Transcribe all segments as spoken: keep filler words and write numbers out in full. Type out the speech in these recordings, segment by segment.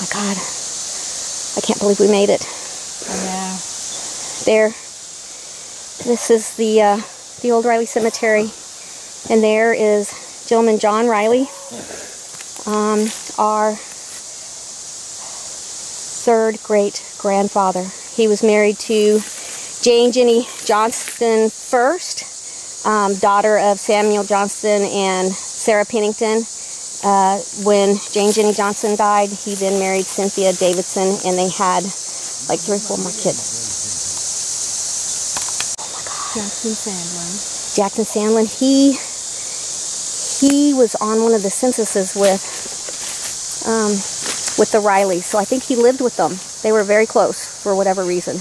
my God. I can't believe we made it. I know. There. This is the, uh, the old Riley Cemetery. And there is gentleman John Riley, um, our third great-grandfather. He was married to Jane Jenny Johnston first, um, daughter of Samuel Johnston and Sarah Pennington. Uh, when Jane Jenny Johnston died, he then married Cynthia Davidson, and they had like three or four more kids. Oh my God. Jackson Sandlin. Jackson Sandlin, he he was on one of the censuses with um, with the Rileys, so I think he lived with them. They were very close for whatever reason.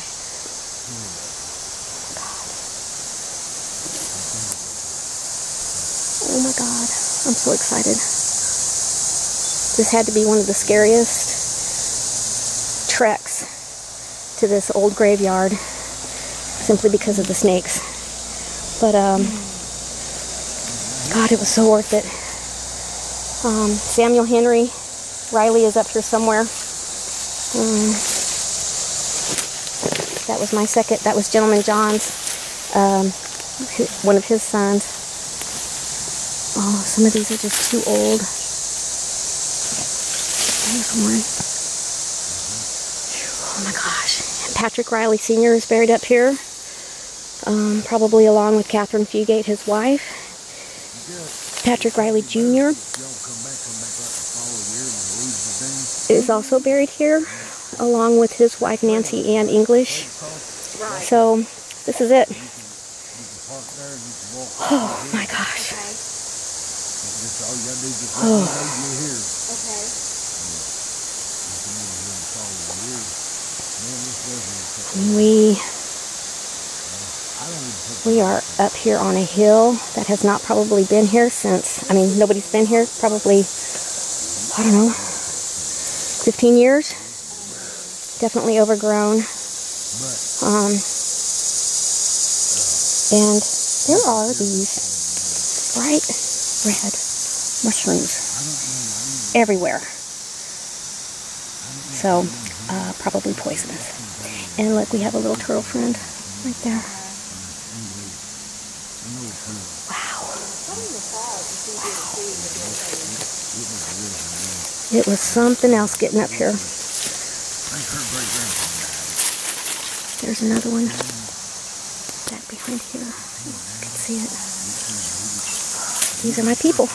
Oh my God, I'm so excited. This had to be one of the scariest treks to this old graveyard, simply because of the snakes. But, um, God, it was so worth it. Um, Samuel Henry Riley is up here somewhere. Um, that was my second, that was Gentleman John's, um, one of his sons. Oh, some of these are just too old. There's one. Oh my gosh. Patrick Riley Senior is buried up here. Um, probably along with Catherine Fugate, his wife. Patrick Riley Junior is also buried here, along with his wife Nancy Ann English. So, this is it. Oh my gosh. Oh. We we are up here on a hill that has not probably been here since, I mean, nobody's been here probably, I don't know, fifteen years. Definitely overgrown. Um, and there are these bright red mushrooms everywhere. So, uh, probably poisonous. And look, we have a little turtle friend right there. Wow. It was something else getting up here. There's another one back behind here. You can see it. These are my people.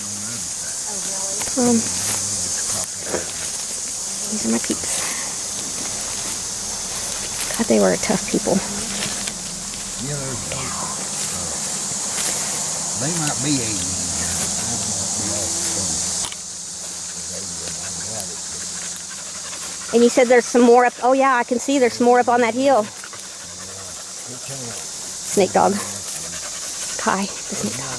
Um, these are my peeps. God, they were tough people. Yeah, they might be eighty. And you said there's some more up. Oh yeah, I can see there's some more up on that hill. Snake dog. Kai, the snake dog.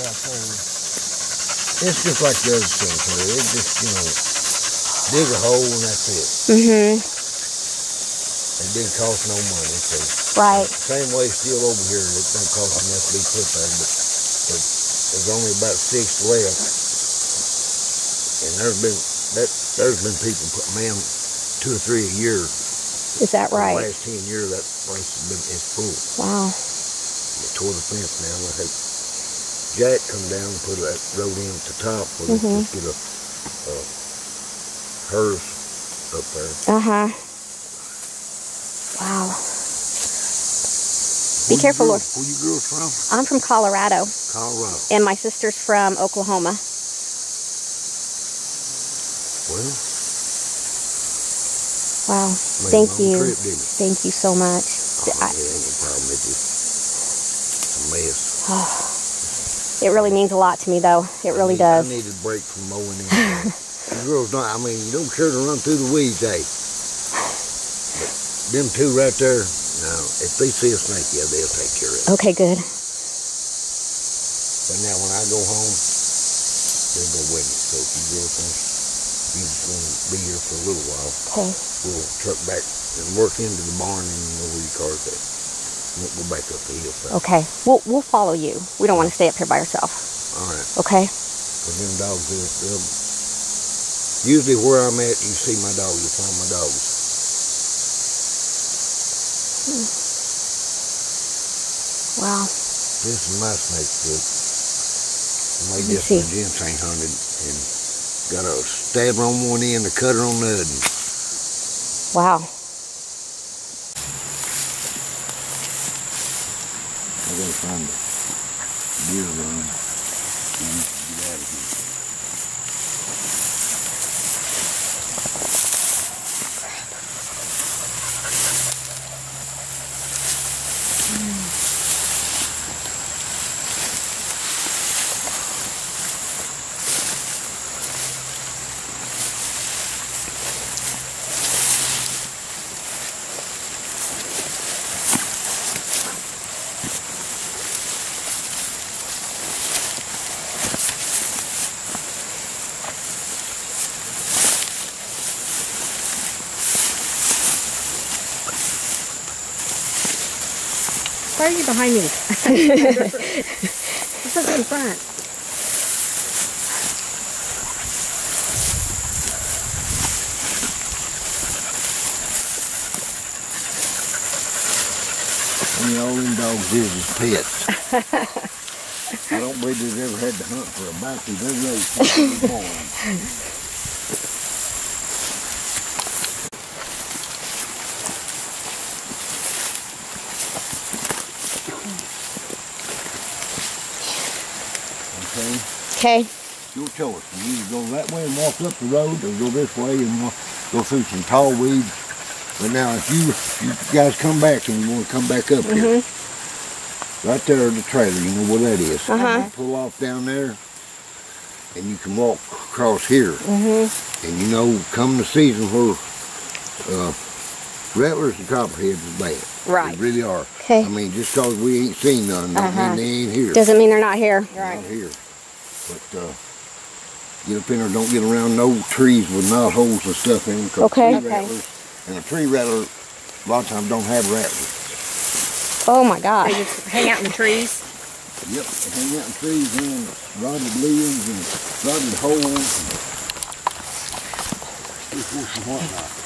It's just like the other cemetery. It just, you know, dig a hole and that's it. Mm-hmm. It didn't cost no money. So Right. same way still over here. It don't cost enough to be put there, but, but there's only about six left. And there's been that there's been people put man two or three a year. Is that right? The last ten years that place has been it's full. Wow. They tore the fence down. I think Jack come down and put that road in at the top where mm-hmm. they just get a, a hearse up there. Uh-huh. Wow. Be Where careful, you Lord. Where you girls from? I'm from Colorado. Colorado. And my sister's from Oklahoma. Well. Wow. Thank you. Trip, Thank you so much. Oh, I, yeah, ain't no problem. It's just a mess. Oh, it really means a lot to me, though. It really I need, does. I need a break from mowing in. You girls don't, I mean, you don't care to run through the weeds, eh? But them two right there, now, if they see a snake, yeah, they'll take care of it. Okay, good. But now, when I go home, they'll go with me. So if you girls think you just want to be here for a little while, okay. We'll truck back and work into the barn and you know where your car's at. Won't go back up the hillside. Okay. We'll, we'll follow you. We don't want to stay up here by ourselves. All right. Okay? Because them dogs, they'll, they'll, Usually where I'm at, you see my dog, you find my dogs. Wow. This is my snake foot. I made Let me this see. when ginseng hunted and got a stabber on one end, a cutter on the other. Wow. I gotta find the deer run. And get out of here. Why are you behind me? This is in front. I mean, all them dogs is is pets. I don't believe they've ever had to hunt for a bounty. They're raised since they were born. Okay? Okay. Your choice. You either go that way and walk up the road, or go this way and walk, go through some tall weeds. But now, if you, you guys come back and you want to come back up here, right there the trailer, you know where that is. Uh-huh. You pull off down there, and you can walk across here. Mm-hmm. And you know, come the season where uh, rattlers and copperheads is bad. Right. They really are. Okay. I mean, just cause we ain't seen none, don't Uh-huh. mean they ain't here. Doesn't mean they're not here. Not here. But uh, get up in there, don't get around no trees with knot holes and stuff in them. 'Cause Okay. tree Okay. rattlers and a tree rattler, a lot of times don't have rattlers. Oh my gosh. They just hang out in the trees. Yep, they hang out in trees and rotted leaves and rotted holes and whatnot.